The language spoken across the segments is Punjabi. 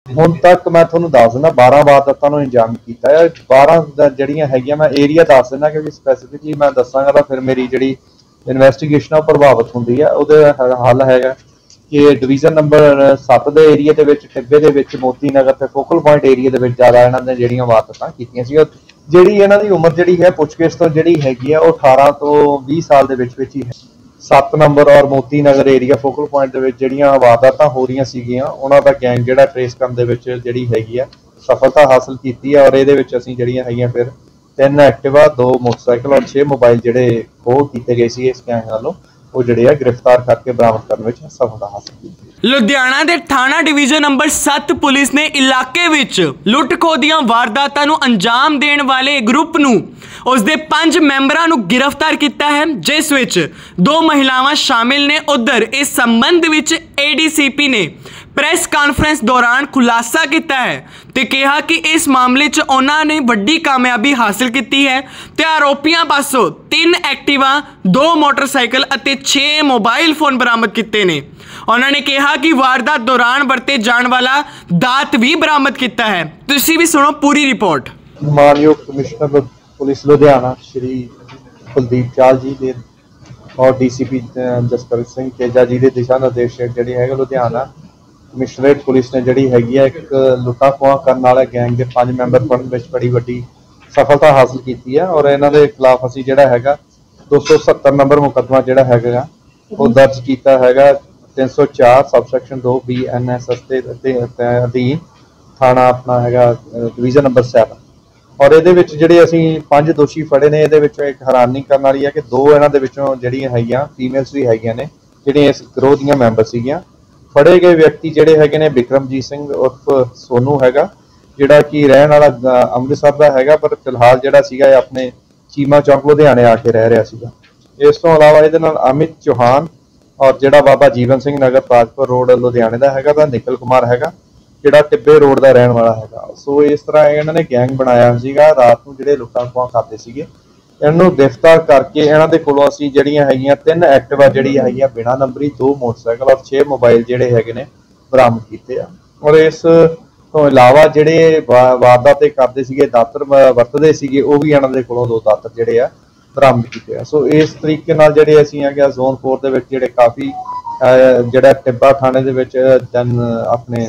ਹੁਣ ਤੱਕ ਮੈਂ ਤੁਹਾਨੂੰ ਦੱਸ ਦਿੰਦਾ 12 ਵਾਰਦਾਤਾਂ ਨੂੰ ਅੰਜਾਮ ਕੀਤਾ ਹੈ। 12 ਜਿਹੜੀਆਂ ਹੈਗੀਆਂ ਮੈਂ ਏਰੀਆ ਦੱਸ ਦਿੰਦਾ, ਕਿਉਂਕਿ ਸਪੈਸੀਫਿਕਲੀ ਮੈਂ ਦੱਸਾਂਗਾ ਤਾਂ ਫਿਰ ਮੇਰੀ ਜਿਹੜੀ ਇਨਵੈਸਟੀਗੇਸ਼ਨ ਆ ਪ੍ਰਭਾਵਿਤ ਹੁੰਦੀ ਹੈ। ਉਹਦੇ ਹੱਲ ਹੈਗਾ ਕਿ ਡਿਵੀਜ਼ਨ ਨੰਬਰ 7 ਦੇ ਏਰੀਆ ਦੇ ਵਿੱਚ, ਟਿੱਬੇ ਦੇ ਵਿੱਚ, ਮੋਤੀ ਨਗਰ ਤੇ ਫੋਕਲ ਪੁਆਇੰਟ ਏਰੀਆ ਦੇ ਵਿੱਚ ਜ਼ਿਆਦਾ ਇਹਨਾਂ ਨੇ ਜਿਹੜੀਆਂ ਵਾਰਦਾਤਾਂ ਕੀਤੀਆਂ ਸੀ। ਜਿਹੜੀ ਇਹਨਾਂ ਦੀ ਉਮਰ ਜਿਹੜੀ ਹੈ ਪੁੱਛਗਿੱਛ ਤੋਂ ਜਿਹੜੀ ਹੈਗੀ ਆ ਉਹ 18 ਤੋਂ 20 ਸਾਲ ਦੇ ਵਿੱਚ ਹੀ ਹੈ। 7 ਨੰਬਰ ਔਰ Moti Nagar area focal point ਦੇ ਵਿੱਚ ਜਿਹੜੀਆਂ ਵਾਰਦਾਤਾਂ ਹੋ ਰਹੀਆਂ ਸੀਗੀਆਂ ਉਹਨਾਂ ਦਾ ਗੈਂਗ ਜਿਹੜਾ ਟ੍ਰੇਸ ਕਰਨ ਦੇ ਵਿੱਚ ਜਿਹੜੀ ਹੈਗੀ ਆ ਸਫਲਤਾ ਹਾਸਲ ਕੀਤੀ ਹੈ। ਔਰ ਇਹਦੇ ਵਿੱਚ ਅਸੀਂ ਜਿਹੜੀਆਂ ਹੈਗੀਆਂ ਫਿਰ 3 ਐਕਟਿਵਾ, 2 ਮੋਟਰਸਾਈਕਲ ਔਰ 6 ਮੋਬਾਈਲ ਜਿਹੜੇ ਖੋਹ ਕੀਤੇ ਗਏ ਸੀ ਇਸ ਗੈਂਗ ਵੱਲੋਂ, ਉਹ ਜਿਹੜੇ ਆ ਗ੍ਰਿਫਤਾਰ ਕਰਕੇ ਬਰਾਮਦ ਕਰਨ ਵਿੱਚ ਸਫਲਤਾ ਹਾਸਲ ਕੀਤੀ। ਲੁਧਿਆਣਾ ਦੇ ਥਾਣਾ ਡਿਵੀਜ਼ਨ ਨੰਬਰ 7 ਪੁਲਿਸ ਨੇ ਇਲਾਕੇ ਵਿੱਚ ਲੁੱਟ-ਖੋਹ ਦੀਆਂ ਵਾਰਦਾਤਾਂ ਨੂੰ ਅੰਜਾਮ ਦੇਣ ਵਾਲੇ ਗਰੁੱਪ ਨੂੰ ਉਸ ਦੇ 5 ਮੈਂਬਰਾਂ ਨੂੰ ਗ੍ਰਿਫਤਾਰ ਕੀਤਾ ਹੈ, ਜਿਸ ਵਿੱਚ 2 ਮਹਿਲਾਵਾਂ ਸ਼ਾਮਿਲ ਨੇ। ਉਧਰ ਇਸ ਸੰਬੰਧ ਵਿੱਚ ADCP ਨੇ ਪ੍ਰੈਸ ਕਾਨਫਰੰਸ ਦੌਰਾਨ ਖੁਲਾਸਾ ਕੀਤਾ ਹੈ ਤੇ ਕਿਹਾ ਕਿ ਇਸ ਮਾਮਲੇ 'ਚ ਉਹਨਾਂ ਨੇ ਵੱਡੀ ਕਾਮਯਾਬੀ ਹਾਸਲ ਕੀਤੀ ਹੈ ਤੇ ਆਰੋਪੀਆਂ ਪਾਸੋਂ 3 ਐਕਟਿਵਾ, 2 ਮੋਟਰਸਾਈਕਲ ਅਤੇ 6 ਮੋਬਾਈਲ ਫੋਨ ਬਰਾਮਦ ਕੀਤੇ ਨੇ। ਉਹਨਾਂ ਨੇ ਕਿਹਾ ਕਿ ਵਾਰਦਾਤ ਦੌਰਾਨ ਵਰਤੇ ਜਾਣ ਵਾਲਾ ਦਾਤ ਵੀ ਬਰਾਮਦ ਕੀਤਾ ਹੈ। ਤੁਸੀਂ ਵੀ ਸੁਣੋ ਪੂਰੀ ਰਿਪੋਰਟ। ਮਾਨਯੋਗ ਕਮਿਸ਼ਨਰ ਪੁਲਿਸ ਲੁਧਿਆਣਾ ਸ਼੍ਰੀ ਕੁਲਦੀਪ ਚਾਲ ਜੀ ਦੇ ਔਰ DCP ਜਸਪ੍ਰੀਤ ਸਿੰਘ ਤੇਜਾ ਜੀ ਦੇ ਦਿਸ਼ਾ ਨਿਰਦੇਸ਼ ਜਿਹੜੀ ਹੈਗਾ ਲੁਧਿਆਣਾ ਕਮਿਸ਼ਨਰੇਟ ਪੁਲਿਸ ਨੇ ਜਿਹੜੀ ਹੈਗੀ ਹੈ ਇੱਕ ਲੁੱਟਾਂ ਖੋਹਾਂ ਕਰਨ ਵਾਲੇ ਗੈਂਗ ਦੇ 5 ਮੈਂਬਰ ਫੜਨ ਵਿੱਚ ਬੜੀ ਵੱਡੀ ਸਫਲਤਾ ਹਾਸਲ ਕੀਤੀ ਹੈ। ਔਰ ਇਹਨਾਂ ਦੇ ਖਿਲਾਫ ਅਸੀਂ ਜਿਹੜਾ ਹੈਗਾ 270 ਨੰਬਰ ਮੁਕੱਦਮਾ ਜਿਹੜਾ ਹੈਗਾ ਉਹ ਦਰਜ ਕੀਤਾ ਹੈਗਾ। 304 ਸਬਸੈਕਸ਼ਨ 2 BNSS ਦੇ ਅਧੀਨ ਥਾਣਾ ਆਪਣਾ ਹੈਗਾ ਡਿਵੀਜ਼ਨ ਨੰਬਰ 7। ਔਰ ਇਹਦੇ ਵਿੱਚ ਜਿਹੜੇ ਅਸੀਂ 5 ਦੋਸ਼ੀ ਫੜੇ ਨੇ, ਇਹਦੇ ਵਿੱਚੋਂ ਇੱਕ ਹੈਰਾਨੀ ਕਰਨ ਵਾਲੀ ਹੈ ਕਿ 2 ਇਹਨਾਂ ਦੇ ਵਿੱਚੋਂ ਜਿਹੜੀਆਂ ਹੈਗੀਆਂ ਫੀਮੇਲਸ ਵੀ ਹੈਗੀਆਂ ਨੇ ਜਿਹੜੀਆਂ ਇਸ ਗਰੋਹ ਦੀਆਂ ਮੈਂਬਰ ਸੀਗੀਆਂ। ਫੜੇ ਗਏ ਵਿਅਕਤੀ ਜਿਹੜੇ ਹੈਗੇ ਨੇ ਬਿਕਰਮਜੀਤ ਸਿੰਘ ਉਰਫ ਸੋਨੂ ਹੈਗਾ, ਜਿਹੜਾ ਕਿ ਰਹਿਣ ਵਾਲਾ ਅੰਮ੍ਰਿਤਸਰ ਦਾ ਹੈਗਾ, ਪਰ ਫਿਲਹਾਲ ਜਿਹੜਾ ਸੀਗਾ ਇਹ ਆਪਣੇ ਚੀਮਾ ਚੌਂਕ ਲੁਧਿਆਣੇ ਆ ਕੇ ਰਹਿ ਰਿਹਾ ਸੀਗਾ। ਇਸ ਤੋਂ ਇਲਾਵਾ ਇਹਦੇ ਨਾਲ ਅਮਿਤ ਚੌਹਾਨ ਔਰ ਜਿਹੜਾ ਬਾਬਾ ਜੀਵਨ ਸਿੰਘ ਨਗਰ ਤਾਜਪੁਰ ਰੋਡ ਲੁਧਿਆਣੇ ਦਾ ਹੈਗਾ ਤਾਂ ਨਿਖਿਲ ਕੁਮਾਰ ਹੈਗਾ, ਜਿਹੜਾ ਟਿੱਬੇ ਰੋਡ ਦਾ ਰਹਿਣ ਵਾਲਾ ਹੈਗਾ। ਸੋ ਇਸ ਤਰ੍ਹਾਂ ਇਹਨਾਂ ਨੇ ਗੈਂਗ ਬਣਾਇਆ ਸੀਗਾ, ਰਾਤ ਨੂੰ ਜਿਹੜੇ ਲੁੱਟਾਂ ਖੋਹਾਂ ਕਰਦੇ ਸੀਗੇ। ਇਹਨੂੰ ਗ੍ਰਿਫਤਾਰ ਕਰਕੇ ਇਹਨਾਂ ਦੇ ਕੋਲੋਂ ਅਸੀਂ ਜਿਹੜੀਆਂ ਹੈਗੀਆਂ 3 ਐਕਟਿਵਾ ਜਿਹੜੀ ਹੈਗੀਆਂ ਬਿਨਾਂ ਨੰਬਰੀ, 2 ਮੋਟਰਸਾਈਕਲ ਔਰ 6 ਮੋਬਾਈਲ ਜਿਹੜੇ ਹੈਗੇ ਨੇ ਬਰਾਮਦ ਕੀਤੇ ਆ। ਔਰ ਇਸ ਤੋਂ ਇਲਾਵਾ ਜਿਹੜੇ ਵਾਰਦਾਤ ਕਰਦੇ ਸੀਗੇ, ਦਾਤਰ ਵਰਤਦੇ ਸੀਗੇ, ਉਹ ਵੀ ਇਹਨਾਂ ਦੇ ਕੋਲੋਂ 2 ਦਾਤਰ ਜਿਹੜੇ ਆ ਬਰਾਮਦ ਕੀਤੇ ਆ। ਸੋ ਇਸ ਤਰੀਕੇ ਨਾਲ ਜਿਹੜੇ ਅਸੀਂ ਹੈਗੇ ਜ਼ੋਨ 4 ਦੇ ਵਿੱਚ ਜਿਹੜੇ ਕਾਫੀ ਜਿਹੜਾ ਟਿੱਬਾ ਥਾਣੇ ਦੇ ਵਿੱਚ ਆਪਣੇ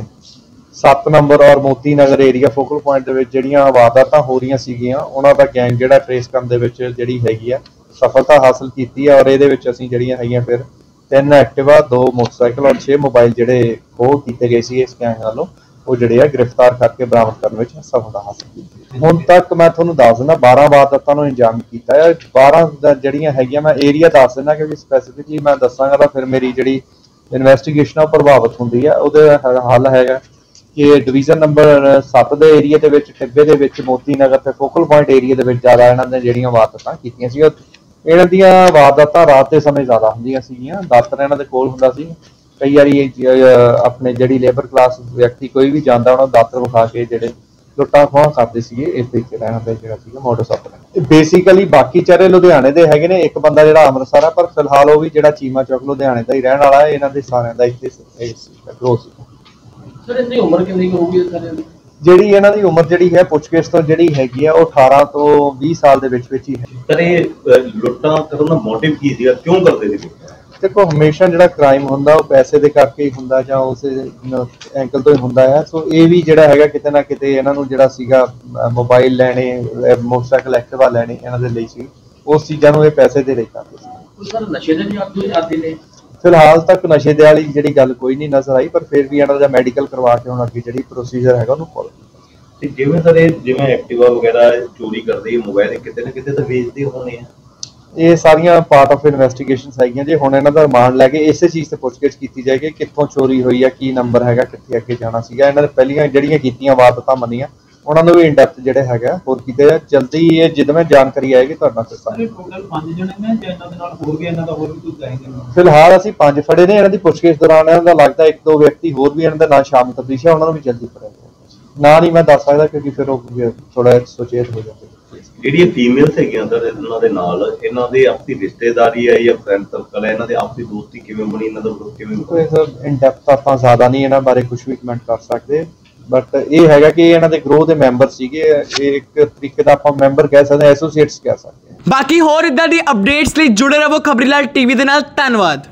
7 ਨੰਬਰ ਔਰ Moti Nagar area focal point ਦੇ ਵਿੱਚ ਜਿਹੜੀਆਂ ਵਾਰਦਾਤਾਂ ਹੋ ਰਹੀਆਂ ਸੀਗੀਆਂ ਉਹਨਾਂ ਦਾ ਗੈਂਗ ਜਿਹੜਾ ਟ੍ਰੇਸ ਕਰਨ ਦੇ ਵਿੱਚ ਜਿਹੜੀ ਹੈਗੀ ਆ ਸਫਲਤਾ ਹਾਸਲ ਕੀਤੀ ਹੈ। ਔਰ ਇਹਦੇ ਵਿੱਚ ਅਸੀਂ ਜਿਹੜੀਆਂ ਹੈਗੀਆਂ ਫਿਰ 3 ਐਕਟਿਵਾ, 2 ਮੋਟਰਸਾਈਕਲ ਔਰ 6 ਮੋਬਾਈਲ ਜਿਹੜੇ ਖੋਹ ਕੀਤੇ ਗਏ ਸੀ ਇਸ ਗੈਂਗ ਵੱਲੋਂ, ਉਹ ਜਿਹੜੇ ਆ ਗ੍ਰਿਫਤਾਰ ਕਰਕੇ ਬਰਾਮਦ ਕਰਨ ਵਿੱਚ ਸਫਲਤਾ ਹਾਸਲ ਕੀਤੀ। ਹੁਣ ਤੱਕ ਮੈਂ ਤੁਹਾਨੂੰ ਦੱਸ ਦਿੰਦਾ 12 ਵਾਰਦਾਤਾਂ ਨੂੰ ਅੰਜਾਮ ਕੀਤਾ ਹੈ। 12 ਜਿਹੜੀਆਂ ਹੈਗੀਆਂ ਮੈਂ ਏਰੀਆ ਦੱਸ ਦਿੰਦਾ, ਕਿਉਂਕਿ ਸਪੈਸੀਫਿਕਲੀ ਮੈਂ ਦੱਸਾਂਗਾ ਤਾਂ ਫਿਰ ਮੇਰੀ ਜਿਹੜੀ ਇਨਵੈਸਟੀਗੇਸ਼ਨ ਆ ਪ੍ਰਭਾਵਿਤ ਹੁੰਦੀ ਹੈ। ਉਹਦੇ ਹੱਲ ਹੈਗਾ ਕਿ ਡਿਵੀਜ਼ਨ ਨੰਬਰ 7 ਦੇ ਏਰੀਆ ਦੇ ਵਿੱਚ, ਟਿੱਬੇ ਦੇ ਵਿੱਚ, ਮੋਤੀ ਨਗਰ ਤੇ ਫੋਕਲ ਪੁਆਇੰਟ ਏਰੀਆ ਦੇ ਵਿੱਚ ਜ਼ਿਆਦਾ ਇਹਨਾਂ ਨੇ ਜਿਹੜੀਆਂ ਵਾਰਦਾਤਾਂ ਕੀਤੀਆਂ ਸੀ। ਇਹਨਾਂ ਦੀਆਂ ਵਾਰਦਾਤਾਂ ਰਾਤ ਦੇ ਸਮੇਂ ਜ਼ਿਆਦਾ ਹੁੰਦੀਆਂ ਸੀਗੀਆਂ। ਦਾਤਰ ਇਹਨਾਂ ਦੇ ਕੋਲ ਹੁੰਦਾ ਸੀ। ਕਈ ਵਾਰੀ ਆਪਣੇ ਜਿਹੜੀ ਲੇਬਰ ਕਲਾਸ ਵਿਅਕਤੀ ਕੋਈ ਵੀ ਜਾਂਦਾ ਉਹਨਾਂ ਦਾਤਰ ਵਿਖਾ ਕੇ ਜਿਹੜੇ ਲੁੱਟਾਂ ਖੋਹਾਂ ਕਰਦੇ ਸੀਗੇ। ਇਸ ਤਰੀਕੇ ਦਾ ਇਹਨਾਂ ਦਾ ਜਿਹੜਾ ਸੀਗਾ ਮੋਡਸ ਆਪਰੈਂਡੀ। ਬੇਸਿਕਲੀ ਬਾਕੀ ਚਾਰੇ ਲੁਧਿਆਣੇ ਦੇ ਹੈਗੇ ਨੇ, ਇੱਕ ਬੰਦਾ ਜਿਹੜਾ ਅੰਮ੍ਰਿਤਸਰ ਆ, ਪਰ ਫਿਲਹਾਲ ਉਹ ਵੀ ਜਿਹੜਾ ਚੀਮਾ ਚੌਕ ਲੁਧਿਆਣੇ ਦਾ ਹੀ ਰਹਿਣ ਵਾਲਾ ਹੈ। ਇਹਨਾਂ ਦੇ ਸਾਰਿਆਂ ਦਾ ਇੱਥੇ ਗਰੋਹ ਸੀ। ਇਹਦੀ ਉਮਰ ਕਿੰਨੀ ਹੋਊਗੀ ਸਾਰਿਆਂ ਦੀ? ਜਿਹੜੀ ਇਹਨਾਂ ਦੀ ਉਮਰ ਜਿਹੜੀ ਹੈ ਪੁੱਛਗਿੱਛ ਤੋਂ ਜਿਹੜੀ ਹੈਗੀ ਆ ਉਹ 18 ਤੋਂ 20 ਸਾਲ ਦੇ ਵਿੱਚ ਹੀ ਹੈ। ਸਰ ਇਹ ਲੁੱਟਾਂ ਕਰਨ ਦਾ ਮੋਟਿਵ ਕੀ ਸੀਗਾ, ਕਿਉਂ ਕਰਦੇ ਸੀ? ਦੇਖੋ ਹਮੇਸ਼ਾ ਜਿਹੜਾ ਕ੍ਰਾਈਮ ਹੁੰਦਾ ਉਹ ਪੈਸੇ ਦੇ ਕਰਕੇ ਹੀ ਹੁੰਦਾ ਜਾਂ ਉਸੇ ਐਂਗਲ ਤੋਂ ਹੀ ਹੁੰਦਾ ਹੈ। ਸੋ ਇਹ ਵੀ ਜਿਹੜਾ ਹੈਗਾ ਕਿਤੇ ਨਾ ਕਿਤੇ ਇਹਨਾਂ ਨੂੰ ਜਿਹੜਾ ਸੀਗਾ ਮੋਬਾਈਲ ਲੈਣੇ, ਮੋਟਰਸਾਈਕਲ, ਐਕਟਿਵਾ ਲੈਣੇ ਇਹਨਾਂ ਦੇ ਲਈ ਸੀ, ਉਸ ਚੀਜ਼ਾਂ ਨੂੰ ਇਹ ਪੈਸੇ ਦੇ ਲਈ ਕਰਦੇ ਸੀ। ਸਰ ਨਸ਼ੇ ਦੇ ਵੀ ਆਦੀ ਨੇ? ਫਿਲਹਾਲ ਤੱਕ ਨਸ਼ੇ ਦੇ ਵਾਲੀ ਜਿਹੜੀ ਗੱਲ ਕੋਈ ਨਹੀਂ ਨਜ਼ਰ ਆਈ, ਪਰ ਫਿਰ ਵੀ ਇਹਨਾਂ ਦਾ ਮੈਡੀਕਲ ਕਰਵਾ ਕੇ ਹੁਣ ਅੱਗੇ ਜਿਹੜੀ ਪ੍ਰੋਸੀਜਰ ਹੈਗਾ ਉਹਨੂੰ ਫੋਲੋ ਕੀਤਾ। ਤੇ ਜਿਵੇਂ ਸਰ ਇਹ ਜਿਵੇਂ ਐਕਟਿਵਾ ਵਗੈਰਾ ਚੋਰੀ ਕਰਦੇ, ਮੋਬਾਈਲ ਕਿਤੇ ਨਾ ਕਿਤੇ ਤਾਂ ਵੇਚਦੇ ਹੋਣੇ ਆ। ਇਹ ਸਾਰੀਆਂ ਪਾਰਟ ਆਫ ਇਨਵੈਸਟੀਗੇਸ਼ਨਸ ਹੈਗੀਆਂ ਜੀ। ਹੁਣ ਇਹਨਾਂ ਦਾ ਰਿਮਾਂਡ ਲੈ ਕੇ ਇਸੇ ਚੀਜ਼ ਤੇ ਪੁੱਛਗਿੱਛ ਕੀਤੀ ਜਾਏਗੀ, ਕਿੱਥੋਂ ਚੋਰੀ ਹੋਈ ਆ, ਕੀ ਨੰਬਰ ਹੈਗਾ, ਕਿੱਥੇ ਅੱਗੇ ਜਾਣਾ ਸੀਗਾ। ਇਹਨਾਂ ਨੇ ਪਹਿਲੀਆਂ ਜਿਹੜੀਆਂ ਕੀਤੀਆਂ ਵਾਰਦਾਤਾਂ ਮੰਨੀਆਂ ਉਹਨਾਂ ਨੂੰ ਵੀ ਇਨ ਡੈਪਥ ਜਿਹੜੇ ਹੈਗਾ ਹੋਰ ਕੀਤੇ ਜਲਦੀ ਇਹ ਜਿੱਦਾਂ ਮੈਂ ਜਾਣਕਾਰੀ ਆਏਗੀ ਤੁਹਾਡਾ ਟੋਟਲ 5 ਜਣੇ ਨੇ ਜਾਂ ਇਹਨਾਂ ਦੇ ਨਾਲ ਹੋਰ ਵੀ ਇਹਨਾਂ ਦਾ ਹੋਰ ਵੀ ਕੁਝ ਚਾਹੀਦਾ? ਫਿਲਹਾਲ ਅਸੀਂ 5 ਫੜੇ ਨੇ। ਇਹਨਾਂ ਦੀ ਪੁੱਛਗਿੱਛ ਦੌਰਾਨ ਇਹਨਾਂ ਦਾ ਲੱਗਦਾ 1-2 ਵਿਅਕਤੀ ਹੋਰ ਵੀ ਇਹਨਾਂ ਦੇ ਨਾਲ ਸ਼ਾਮਲ ਤਬਦੀਸ਼ ਹੈ, ਉਹਨਾਂ ਨੂੰ ਵੀ ਜਲਦੀ ਫੜਿਆ ਜਾਏਗਾ। ਨਾ ਨਹੀਂ ਮੈਂ ਦੱਸ ਸਕਦਾ ਕਿਉਂਕਿ ਫਿਰ ਉਹ ਥੋੜਾ ਸੁਚੇਤ ਹੋ ਜਾਂਦੇ। ਜਿਹੜੀਆਂ ਫੀਮੇਲਸ ਹੈਗੀਆਂ ਸਰ ਇਹਨਾਂ ਦੇ ਨਾਲ, ਇਹਨਾਂ ਦੇ ਆਪਸੀ ਰਿਸ਼ਤੇਦਾਰੀ ਹੈ ਜਾਂ ਫਰੈਂਡ ਸਰਕਲ ਹੈ, ਇਹਨਾਂ ਦੇ ਆਪਸੀ ਦੋਸਤੀ ਕਿਵੇਂ ਬਣੀ, ਇਹਨਾਂ ਦਾ ਗਰੁੱਪ ਕਿਵੇਂ ਬਣਿਆ? ਇਨ ਡੈਪਥ ਆਪਾਂ ਜ਼ਿਆਦਾ ਨਹੀਂ ਇਹਨਾਂ ਬਾਰੇ ਕੁਝ ਵੀ ਕਮੈਂਟ ਕਰ ਸਕਦੇ। ਬਟ ਇਹ ਹੈਗਾ ਕਿ ਇਹਨਾਂ ਦੇ ਗਰੋਹ ਦੇ ਮੈਂਬਰ ਸੀਗੇ, ਇਹ ਇੱਕ ਤਰੀਕੇ ਦਾ ਆਪਾਂ ਮੈਂਬਰ ਕਹਿ ਸਕਦੇ ਹਾਂ, ਐਸੋਸੀਏਟਸ ਕਹਿ ਸਕਦੇ ਹਾਂ। ਬਾਕੀ ਹੋਰ ਇਦਾਂ ਦੀ ਅਪਡੇਟਸ ਲਈ ਜੁੜੇ ਰਹੋ ਖਬਰੀਲਾਲ ਟੀਵੀ ਦੇ ਨਾਲ। ਧੰਨਵਾਦ।